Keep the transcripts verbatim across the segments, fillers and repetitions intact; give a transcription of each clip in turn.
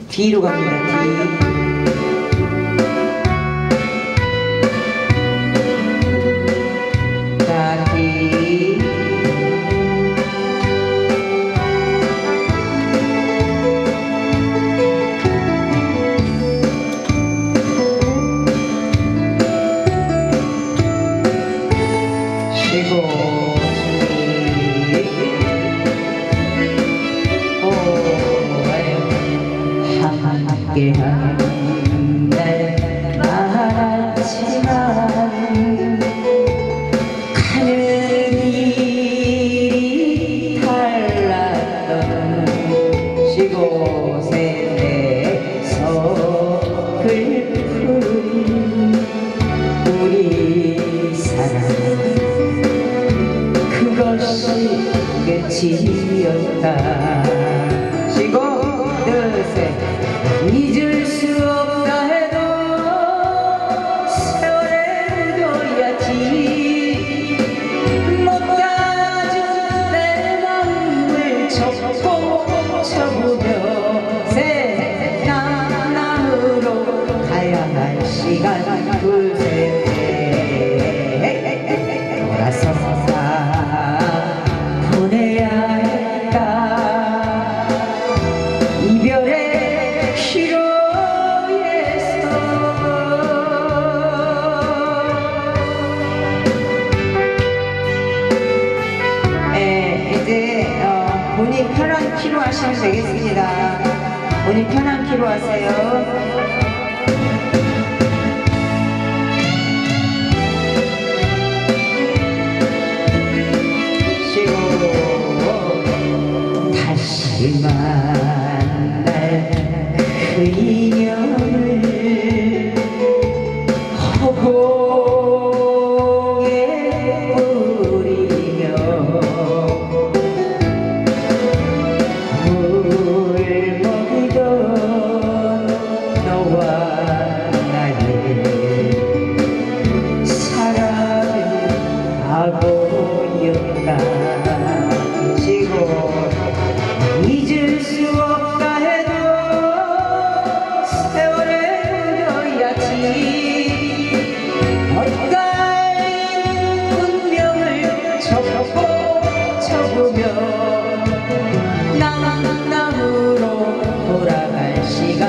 D로 갑니다. D. 자, D. 쉬고 함께한 날 말았지만 가는 길이 달랐던 시곳에서 슬픈 우리 사랑 그것이 끝이었다. 쉬고 둘셋 잊을 수 없다 해도 세월에 묻어야지. 못 가준 내 마음을 접고 접으며 새 나나으로 가야 할 시간 둘셋 돌아서서 보내야 할까. 이별의 본인 편한 키로 하시면 되겠습니다. 본인 편한 키로 하세요. 쉬고 다시 만날 그 인연을 허공에 뿌리며 쉬고 잊을 수 없다 해도 세월에 묻어야지. 엇갈린 운명을 접고 접으며 남남으로 돌아갈 시간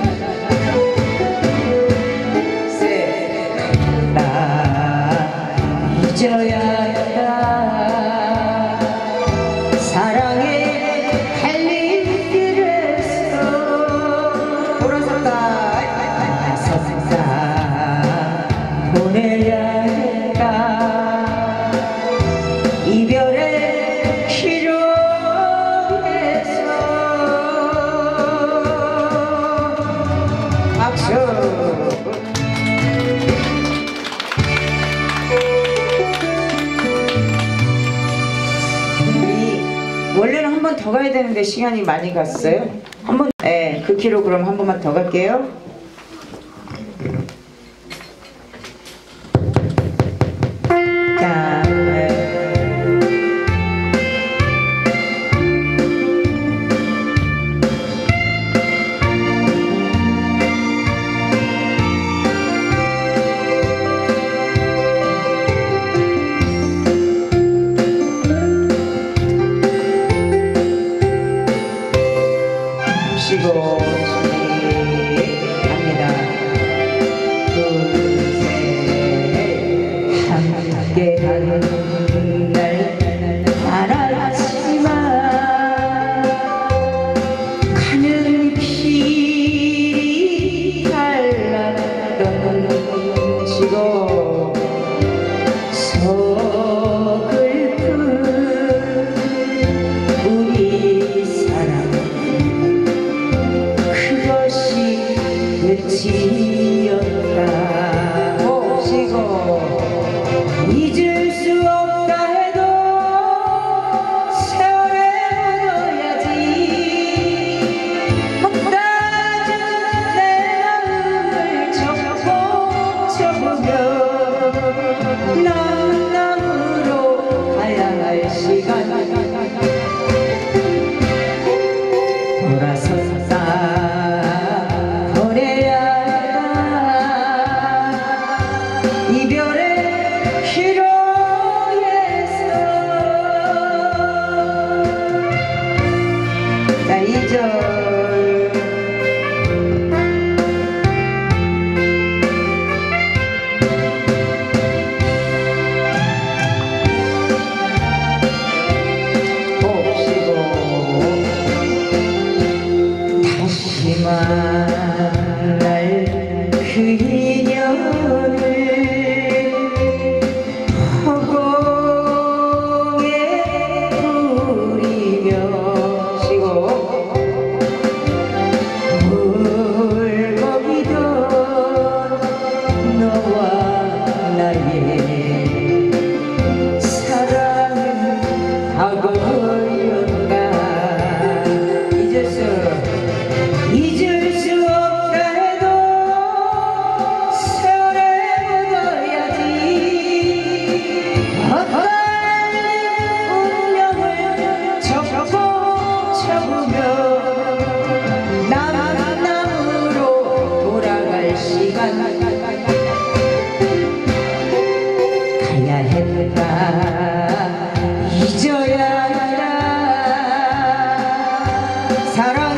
나 잊어야 한다. 사랑의 갈림길에서 돌아섰다 섰다 보내야 할까. 이별의 기로에서 박수. 원래는 한 번 더 가야 되는데 시간이 많이 갔어요. 한 번, 네, 그 키로 그럼 한 번만 더 갈게요. 자, 네. 쉬고 갑니다. 둘셋 함께한 날 알았지만 가는 길이 달랐던 시고 서글픈 우리 사랑 말할 그 인연을 허공에 부리며 쉬고 울먹이던 너와 나의 사랑은 과거였다. 잊을 수 잊을 수 없다 해도 세월에 묻어야지. 어떤 운명을 접고 접으며 남남으로 돌아갈 시간 가야 했다. 잊어야 한다. 사랑의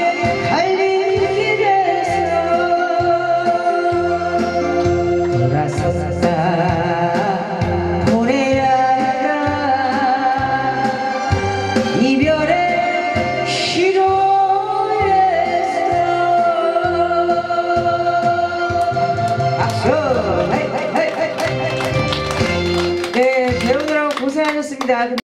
갈림길에서 돌아섰다. 보내야 한다. 이별의 시로에서 박수. 네, 배우느라고 고생하셨습니다.